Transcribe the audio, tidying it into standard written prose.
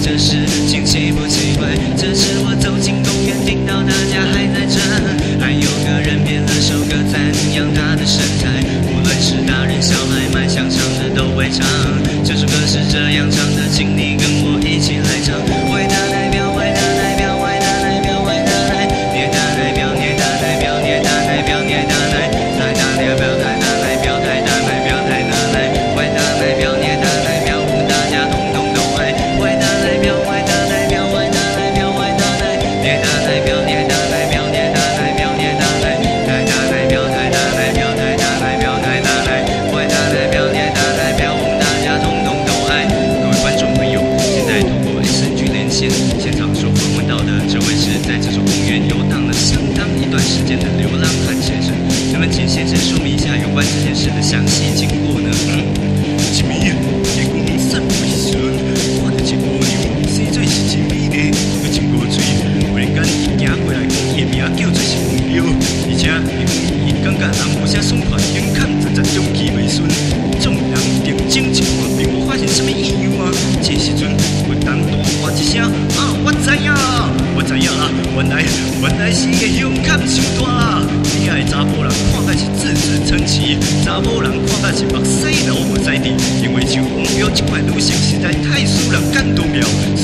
这事情奇不奇怪？这是我走进公园，听到大家还在唱，还有个人编了首歌赞扬他的身材。无论是大人小孩，卖香肠的都会唱。这首歌是这样唱的，请你跟我一起来唱。伟大代表，伟大代表，伟大代表，伟大代，捏大代表，捏大代表，捏大代表，捏大代，太大代表，太大代表，太大代表，太大代，伟大代表，捏大代表，大家统统都爱。伟大代表，伟大代表，伟大代表，伟大代，捏大代表，捏大代表，捏大代表，捏大代，太大代表，太大代表，太大代表，太大代，伟大代表，捏大代表，大家统统都爱。各位观众朋友，现在透过 SNG 连线，现场所访问到的这位是在这座公园游荡了相当一段时间的流浪汉先生。能不能请先生说明一下有关这件事的详细经过呢？一暝啊，天公散飞时阵，看到一姑娘生做是真美丽，佮真古锥。忽然间，伊行过来，伊的名叫做是黄标，而且伊感觉人有些爽快，眼看实中气未顺。众人定睛一看，并无发现什么异样啊。这时阵，有人大喊一声：“啊，我知影啦，我知影啦！原来是伊的胸坎伤大啦。你爱查某人看甲是字字称奇，查某人看甲是目屎流无在地，因为像黄标这款女性实在太使人感动了。